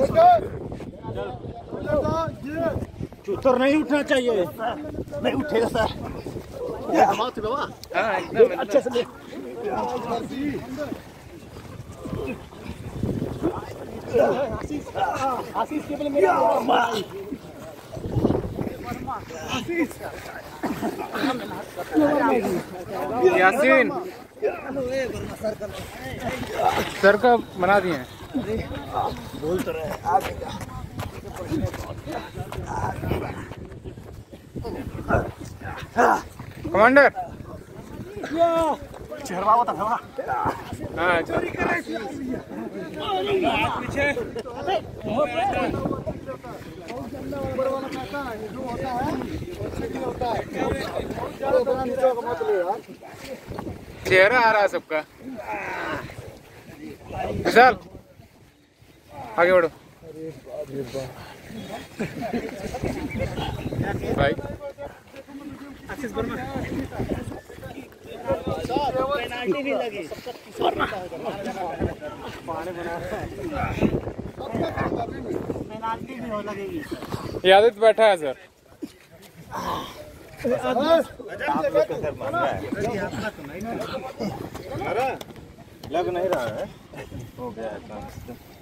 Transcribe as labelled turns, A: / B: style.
A: चूतर नहीं उठना चाहिए। नहीं उठेगा सर। अच्छे से ले। आशीष के पहले मेरा
B: यासीन सर का बना दिए हैं।
A: बोल तो रहे
B: कमांडर
A: चेहरा बता थोड़ा।
B: हाँ
A: चोरी करे पीछे
B: चेहरा आ रहा है सबका। विशाल आगे बढ़ो भाई।
A: पेनाल्टी भी लगी। पेनाल्टी भी हो लगेगी।
B: यादव बैठा है सर।
A: लग नहीं रहा है। हो गया।